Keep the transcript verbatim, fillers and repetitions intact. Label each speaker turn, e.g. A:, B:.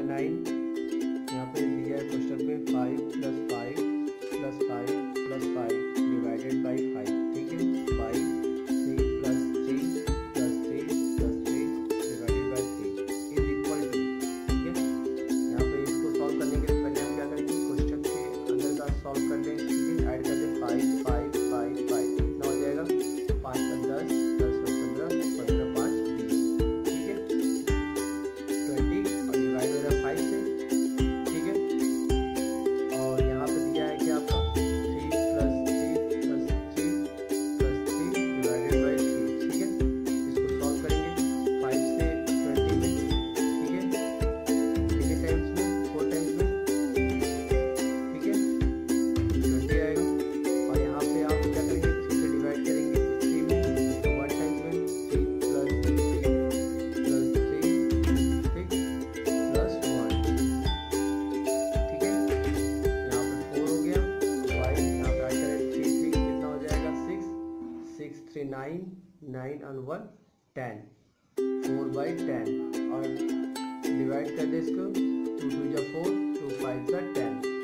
A: Nine. यहाँ पे दिया है क्वेश्चन में five plus five plus five plus five divided by five, ठीक है। Five three plus three plus three plus three divided by three is equal to, ठीक है। यहाँ पे इसको सॉल्व करने के लिए पहले हम क्या करेंगे, क्वेश्चन के अंदर का सॉल्व कर लें, ठीक है। ऐड कर दें फाइव फाइव फाइव फाइव, कितना हो जाएगा, पाँच का दस, दस का पंद्रह, पंद्रह पाँच बीस, ठीक है। ट्वेंटी और डिवाइड हो रहा है फाइव से, ठीक है। और यहाँ पे दिया है कि आपका three plus three plus three plus three divided by three, ठीक है। इसको सॉल्व करेंगे फाइव से ट्वेंटी में, ठीक है। कितने टाइम्स में, फोर टाइम्स में, ठीक है, ट्वेंटी आएगा। और यहाँ पे आप क्या करेंगे, थ्री से डिवाइड करेंगे थ्री में, तो वन टाइम्स में three plus three plus three six plus one, ठीक है। यहाँ पे फोर हो गया, फाइव यहाँ पे ऐड करें थ्री थ्री, कितना हो जाएगा, six, six three nine, nine और one ten, four by ten. और डिवाइड कर दे इसको, टू टू जा फोर, टू फाइव जा टेन।